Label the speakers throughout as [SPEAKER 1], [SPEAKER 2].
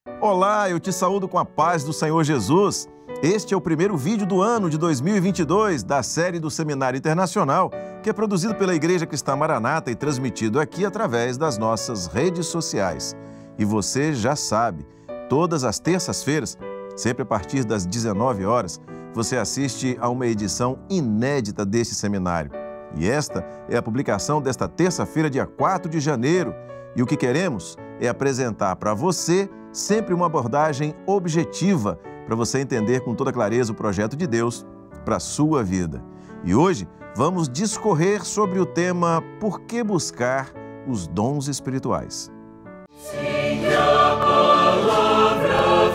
[SPEAKER 1] Olá, eu te saúdo com a paz do Senhor Jesus. Este é o primeiro vídeo do ano de 2022 da série do Seminário Internacional, que é produzido pela Igreja Cristã Maranata e transmitido aqui através das nossas redes sociais. E você já sabe, todas as terças-feiras, sempre a partir das 19 horas, você assiste a uma edição inédita deste seminário. E esta é a publicação desta terça-feira, dia 4 de janeiro. E o que queremos é apresentar para você sempre uma abordagem objetiva para você entender com toda clareza o projeto de Deus para a sua vida. E hoje vamos discorrer sobre o tema Por que buscar os dons espirituais?
[SPEAKER 2] Sim, a palavra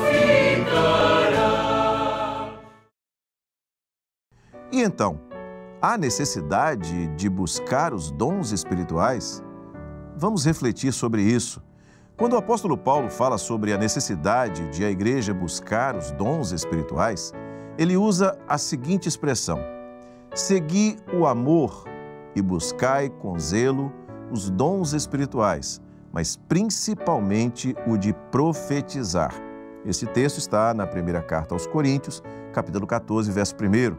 [SPEAKER 2] ficará.
[SPEAKER 1] E então, há necessidade de buscar os dons espirituais? Vamos refletir sobre isso. Quando o apóstolo Paulo fala sobre a necessidade de a igreja buscar os dons espirituais, ele usa a seguinte expressão: segui o amor e buscai com zelo os dons espirituais, mas principalmente o de profetizar. Esse texto está na primeira carta aos Coríntios, capítulo 14, verso 1.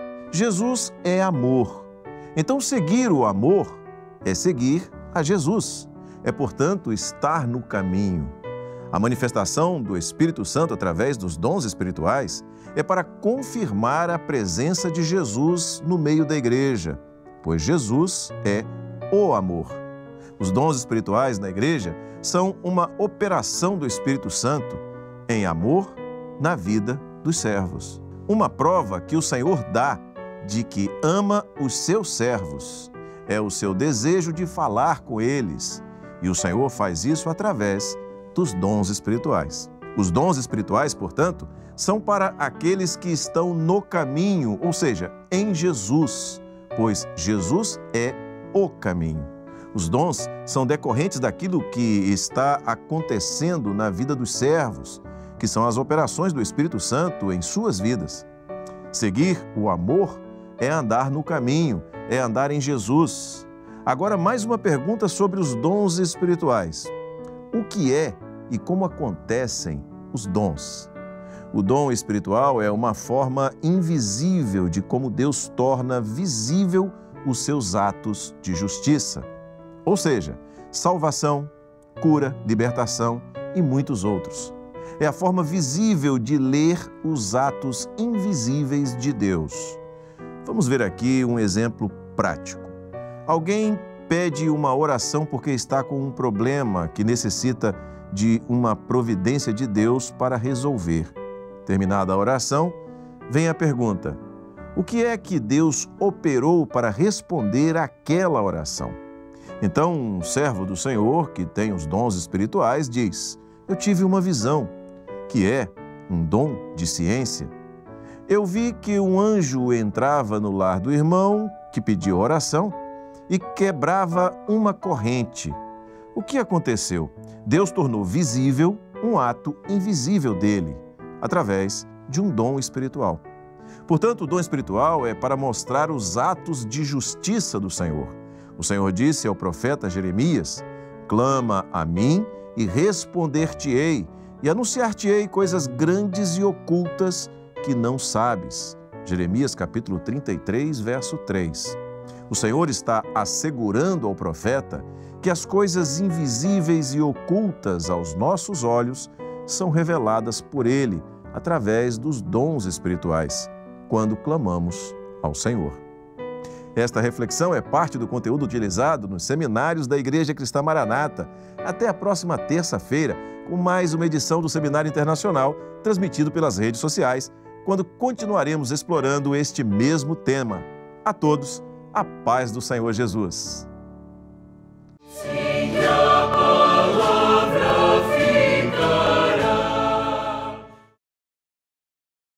[SPEAKER 1] Jesus é amor. Então, seguir o amor é seguir a Jesus. É, portanto, estar no caminho. A manifestação do Espírito Santo através dos dons espirituais é para confirmar a presença de Jesus no meio da igreja, pois Jesus é o amor. Os dons espirituais na igreja são uma operação do Espírito Santo em amor na vida dos servos. Uma prova que o Senhor dá de que ama os seus servos é o seu desejo de falar com eles. E o Senhor faz isso através dos dons espirituais. Os dons espirituais, portanto, são para aqueles que estão no caminho, ou seja, em Jesus, pois Jesus é o caminho. Os dons são decorrentes daquilo que está acontecendo na vida dos servos, que são as operações do Espírito Santo em suas vidas. Seguir o amor é andar no caminho, é andar em Jesus. Agora, mais uma pergunta sobre os dons espirituais. O que é e como acontecem os dons? O dom espiritual é uma forma invisível de como Deus torna visível os seus atos de justiça. Ou seja, salvação, cura, libertação e muitos outros. É a forma visível de ler os atos invisíveis de Deus. Vamos ver aqui um exemplo prático. Alguém pede uma oração porque está com um problema que necessita de uma providência de Deus para resolver. Terminada a oração, vem a pergunta: o que é que Deus operou para responder àquela oração? Então, um servo do Senhor, que tem os dons espirituais, diz: eu tive uma visão, que é um dom de ciência. Eu vi que um anjo entrava no lar do irmão que pediu oração e quebrava uma corrente. O que aconteceu? Deus tornou visível um ato invisível dele, através de um dom espiritual. Portanto, o dom espiritual é para mostrar os atos de justiça do Senhor. O Senhor disse ao profeta Jeremias: clama a mim e responder-te-ei, e anunciar-te-ei coisas grandes e ocultas que não sabes. Jeremias capítulo 33, verso 3. O Senhor está assegurando ao profeta que as coisas invisíveis e ocultas aos nossos olhos são reveladas por Ele através dos dons espirituais, quando clamamos ao Senhor. Esta reflexão é parte do conteúdo utilizado nos seminários da Igreja Cristã Maranata. Até a próxima terça-feira, com mais uma edição do Seminário Internacional, transmitido pelas redes sociais, quando continuaremos explorando este mesmo tema. A todos, a paz do Senhor Jesus.